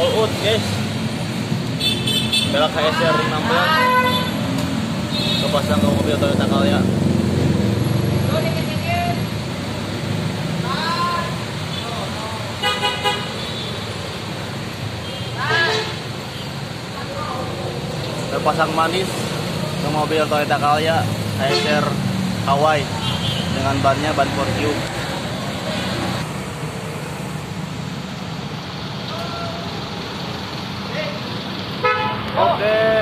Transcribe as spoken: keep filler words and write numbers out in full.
all out guys. Belok H S R enam belas. Kepasang ke mobil Toyota Calya. Terpasang manis ke mobil Toyota Calya H S R Hawaii dengan bannya ban Fortune. Oke.